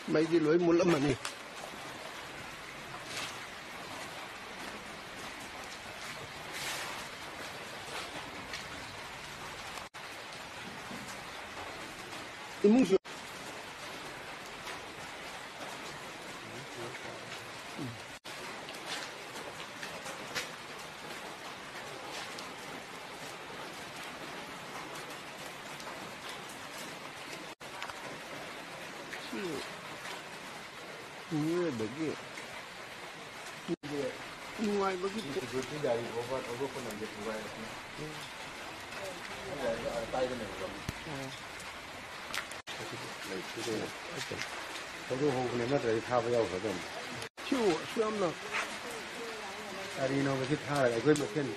mấy đi lối một lắm mà nè muốn sửa như được cái ngoài với cái dài over phần làm việc ngoài tay cái này cái hồ này nó để thao với nhau phải không? Chưa, xem nào. Ari nó cái thao là cái một cái